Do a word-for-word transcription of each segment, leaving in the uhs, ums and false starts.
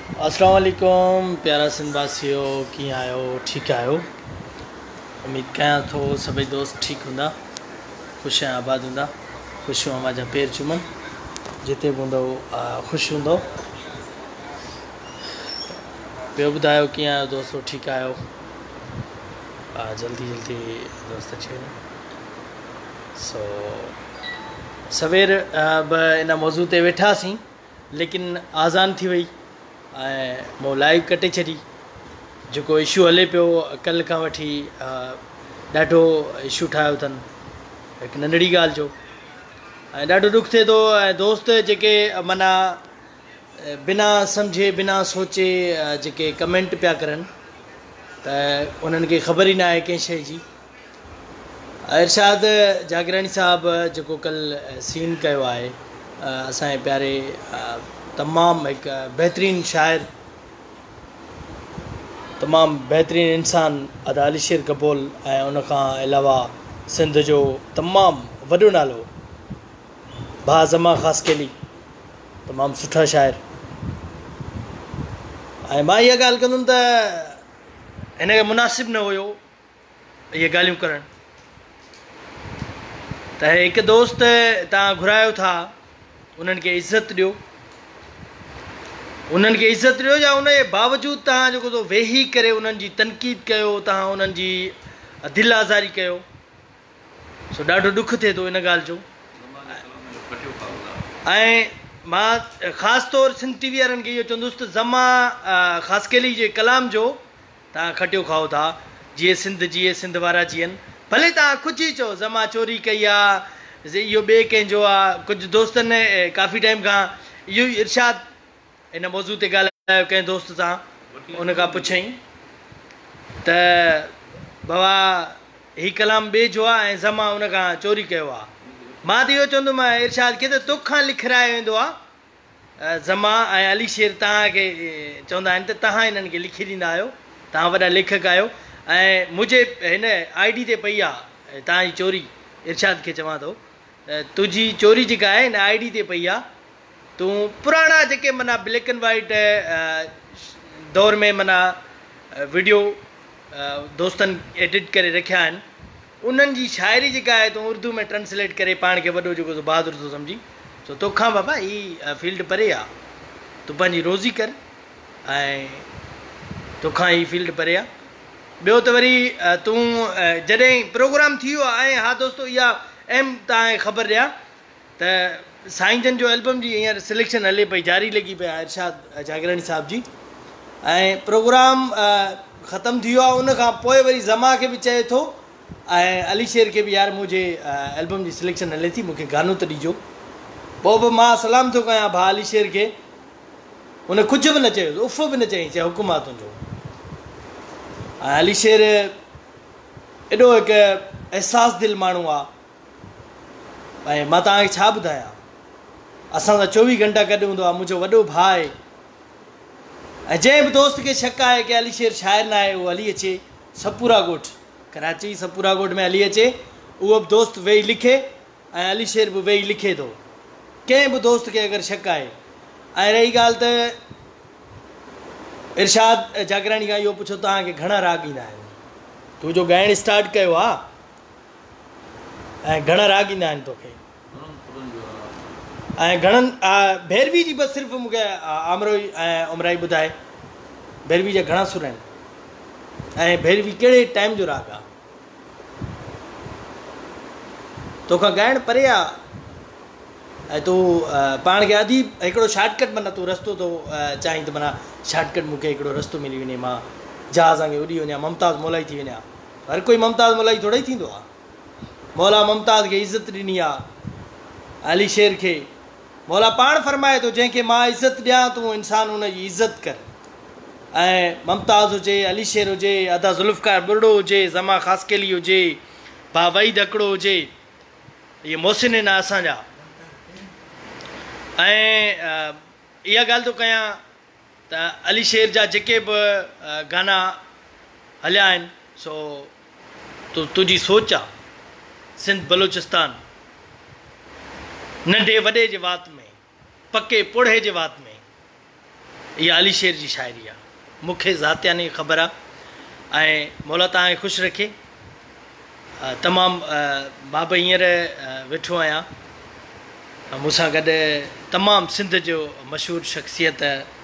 अस्सलाम वालेकुम प्यारा सिंधवासियो, कीअं आहियो? ठीकु आहियो? उम्मीद कयां थो सभई दोस्त ठीकु हूंदा, ख़ुशि ऐं आबाद हूंदा। ख़ुशियूं अव्हां जा पेर चुमनि, जिते बि हूंदो ख़ुशि हूंदो। ॿियो ॿुधायो कीअं आहियो दोस्तो? ठीकु आहियो? जल्दी जल्दी दोस्त अची वञो। सो सवेर बि इन मौज़ू ते वेठासीं, लेकिन आज़ान थी वई ऐं मूं लाइव कटे छॾी। जेको इशू हले पियो कल्ह खां वठी ॾाढो इशू ठाहियो अथनि, हिकु नंढड़ी ॻाल्हि जो, ऐं ॾाढो ॾुखु थिए थो। ऐं दोस्त जेके माना बिना सम्झे बिना सोचे जेके कमेंट पिया करनि, त उन्हनि खे ख़बर ई न आहे कंहिं शइ जी। इरशाद जागरानी साहिबु जेको कल्ह सीन कयो आहे, असांजे प्यारे तमामु हिकु बहितरीनु शाइर, तमामु बहितरीनु इंसानु अदा अली शेर कबोल, ऐं उनखां अलावा सिंध जो तमामु वॾो नालो भा ज़मा ख़ासकेली, तमामु सुठा शाइर। ऐं मां इहा ॻाल्हि कंदुमि त हिनखे मुनासिबु न हुयो इहे ॻाल्हियूं करणु। त हिकु दोस्त तव्हां घुरायो था, उन्हनि खे इज़त ॾियो, उन्हनि खे इज़त ॾियो, या उन जे बावजूदि तव्हां जेको थो वेही करे उन्हनि जी तनक़ीद कयो, तव्हां उन्हनि जी दिलि आज़ारी कयो। सो ॾाढो ॾुखु थिए थो इन ॻाल्हि जो। ऐं मां ख़ासि तौरु सिंध टी वी वारनि खे इहो चवंदुसि त ज़मा ख़ासकेली जे कलाम जो तव्हां खटियो खाओ था, जीअं सिंध जीअं सिंध वारा जीअनि। भले तव्हां कुझु ई चओ, ज़मा चोरी कई आहे, इहो ॿिए कंहिंजो आहे। कुझु दोस्तनि काफ़ी टाइम खां इहो ई इरशाद इन मौज़ू ते ॻाल्हायो कंहिं दोस्त सां, उन खां पुछईं त बाबा हीउ कलाम ॿिए जो आहे ऐं ज़मा उन खां चोरी कयो आहे। मां त इहो चवंदुमि इरशाद खे त तोखां लिखारायो वेंदो आहे। ज़मा ऐं अली शेर तव्हांखे चवंदा आहिनि त तव्हां हिननि खे लिखी ॾींदा आहियो, तव्हां वॾा लेखक आहियो। ऐं मुंहिंजे हिन आई डी ते पई आहे तव्हांजी चोरी। इरशाद खे चवां थो तुंहिंजी चोरी जेका आहे हिन आई डी ते पई आहे। तूं पुराणा जेके माना ब्लैक एंड वाइट दौर में माना वीडियो दोस्तनि एडिट करे रखिया आहिनि, उन्हनि जी शाइरी जेका आहे तूं उर्दू में ट्रांसलेट करे पाण खे वॾो जेको बहादुर थो सम्झी। सो तोखां बाबा हीअ फील्ड परे आहे, तूं पंहिंजी रोज़ी कर ऐं तोखां हीअ फील्ड परे आहे। ॿियो त वरी तूं जॾहिं प्रोग्राम थी वियो आहे, ऐं हा दोस्तो इहा अहम तव्हांखे ख़बर ॾियां त साईं जन जो एल्बम जी हींअर सिलेक्शन हले पई, जारी लॻी पई आहे इरशाद जागरानी साहिब जी। ऐं प्रोग्राम ख़तमु थी वियो आहे, उनखां पोइ वरी ज़मा खे बि चए थो ऐं अली शेर खे बि, यार मुंहिंजे एल्बम जी सिलेक्शन हले थी, मूंखे गानो त ॾिजो। पोइ बि मां सलाम थो कयां भाउ अली शेर खे, हुन कुझु बि न चयोसि, उफ़ बि न चई, चए हुकुम आहे तुंहिंजो। ऐं अली शेर एॾो हिकु अहसासु दिलि माण्हू आहे, ऐं मां तव्हांखे छा ॿुधायां। असां सां चोवीह घंटा गॾु हूंदो आहे, मुंहिंजो वॾो भाउ आहे। ऐं जंहिं बि दोस्त खे शक आहे की अली शेर शाइर न आहे, उहो हली अचे सपुरा ॻोठ, कराची सपुरा ॻोठ में हली अचे, उहो बि दोस्त वेही लिखे ऐं अली शेर बि वेही लिखे थो। कंहिं बि दोस्त खे अगरि शक आहे। ऐं रही ॻाल्हि त इरशाद जागरानी खां इहो पुछो तव्हांखे घणा राग ईंदा आहिनि? तूं जो ॻाइणु स्टार्ट कयो आहे, ऐं घणा राग ईंदा आहिनि तोखे? ऐं घणनि भैरवी जी बसि सिर्फ़ु मूंखे आमरोई ऐं उमराई ॿुधाए, भैरवी जा घणा सुर आहिनि ऐं भैरवी कहिड़े टाइम जो राग आहे? तोखां ॻाइणु परे आहे ऐं तूं पाण खे अधी हिकिड़ो शॉर्टकट माना तूं रस्तो थो चाहीं त माना शॉर्टकट मूंखे हिकिड़ो रस्तो मिली वञे, मां जहाज़ खे उॾी वञा, मुमताज़ मौलाई थी वञा। हर कोई मुमताज़ मौलाई थोरो ई थींदो आहे। मौला मुमताज़ खे इज़त ॾिनी आहे, अली शेर खे मौला पाण फरमाए थो, जंहिंखे मां इज़त ॾियां तूं इंसानु हुनजी इज़त कर। ऐं मुमताज़ हुजे, अली शेर हुजे, अदा ज़ुल्फ़कार बुर्डो हुजे, ज़मा ख़ासकेली हुजे, भा वहीद हिकिड़ो हुजे, इहे मोहसिन आहिनि असांजा। ऐं इहा ॻाल्हि थो कयां त अली शेर जा जेके बि गाना हलिया आहिनि, सो तूं तुंहिंजी सोच आहे सिंध बलोचिस्तान नंढे वॾे जे वात में, पके पोढ़े जे वात में इहा अली शेर जी शाइरी आहे, मूंखे ज़ातियानी ख़बर आहे। ऐं मौला तव्हांखे ख़ुशि रखे। तमामु मां बि हींअर वेठो आहियां, मूंसां गॾु तमामु सिंध जो मशहूरु शख़्सियत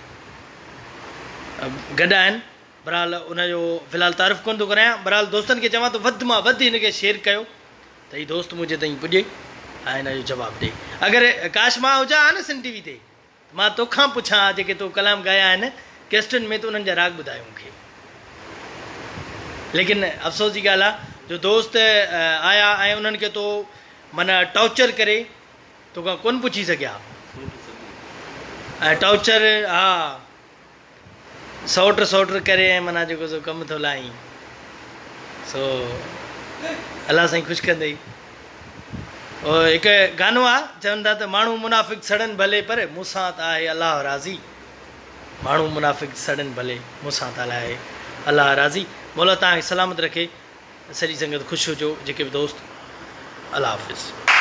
गॾु आहिनि। बहरहाल उनजो फ़िलहालु तारीफ़ कोन थो करायां। बहरहाल दोस्तनि खे चवां थो वधि मां वधि हिनखे शेयर कयो त हीउ दोस्त मुंहिंजे ताईं पुॼे ऐं हिन जो जवाबु ॾे। अगरि काश मां हुजां हा न सिंध टीवी ते, मां तोखां पुछां जेके तो कलाम ॻाया आहिनि कैस्टनि में, त उन्हनि जा राग ॿुधायो मूंखे। लेकिन अफ़सोस जी ॻाल्हि आहे जो दोस्त आया ऐं उन्हनि खे तो माना टॉर्चर करे तोखां कोन पुछी सघिया ऐं टॉर्चर, हा सौट सौट करे ऐं माना जेको सो कमु थो लाहीं। सो अलाह साईं ख़ुशि कंदई। हिकु गानो आहे, चवनि था त माण्हू मुनाफ़िक़ सड़नि भले पर मूंसां त आहे अलाह राज़ी। माण्हू मुनाफ़िक़ सड़नि भले मूंसां त आहे अलाह राज़ी। मौला तव्हांखे सलामत रखे, सॼी संगत ख़ुशि हुजो, जेके बि दोस्त। अलाह हाफ़िज़।